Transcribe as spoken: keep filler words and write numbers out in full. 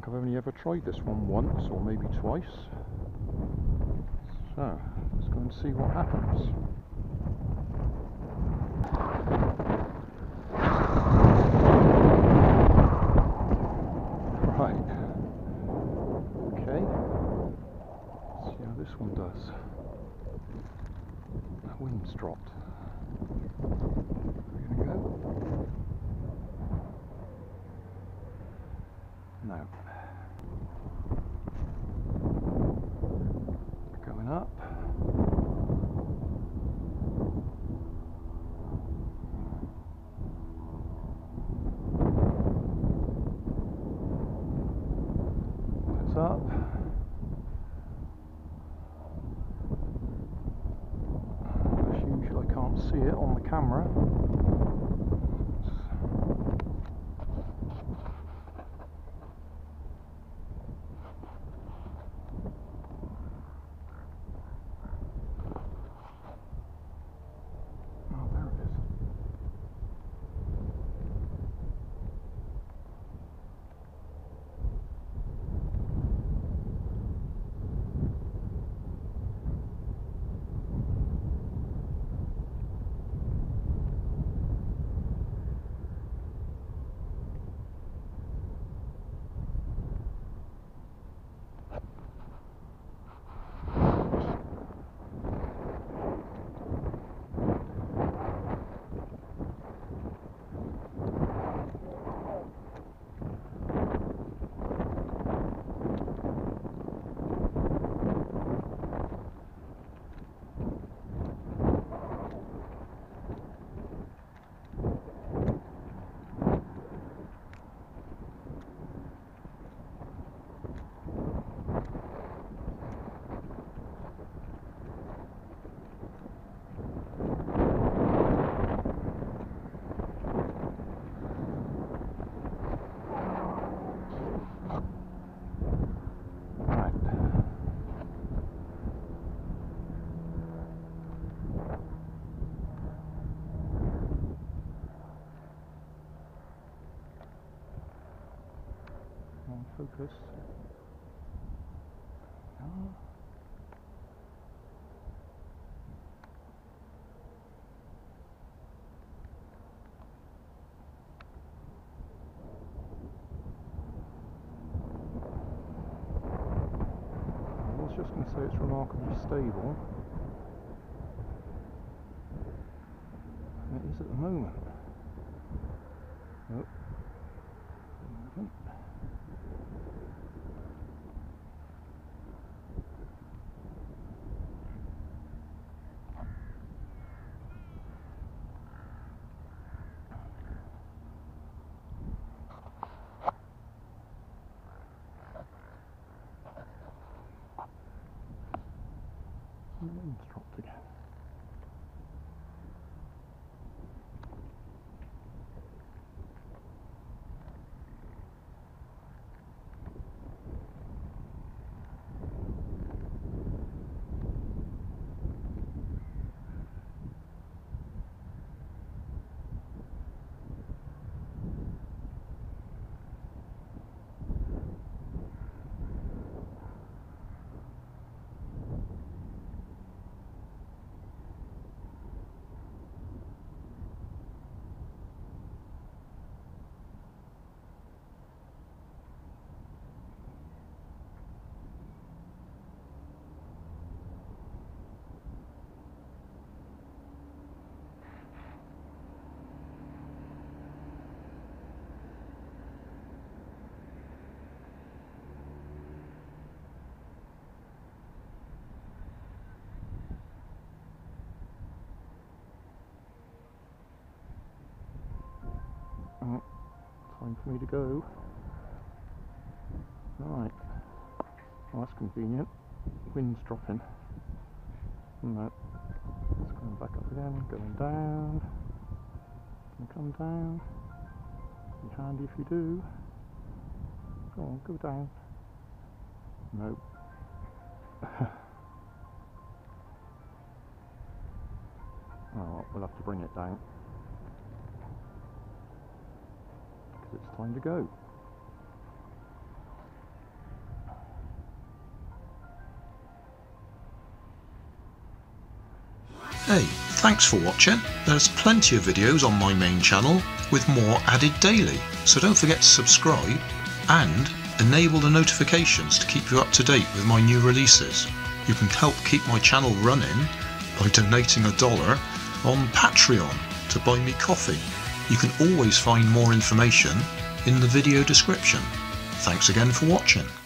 think I've only ever tried this one once or maybe twice. So, let's go and see what happens. Right. Okay. Let's see how this one does. The wind's dropped. We're gonna go. No. We're going up. It's up. As usual, I can't see it on the camera. Oh, there it is. On focus. No. I was just going to say it's remarkably stable. And it is at the moment. Nope. Movement. And the wind's dropped again. Oh, time for me to go. Right. Well, that's convenient. Wind's dropping. No. It's going back up again, going down. Can come down. Be handy if you do. Go on, go down. No. Oh, we'll have to bring it down. Because it's time to go. Hey, thanks for watching. There's plenty of videos on my main channel with more added daily, so don't forget to subscribe and enable the notifications to keep you up to date with my new releases. You can help keep my channel running by donating a dollar on Patreon to buy me coffee. You can always find more information in the video description. Thanks again for watching.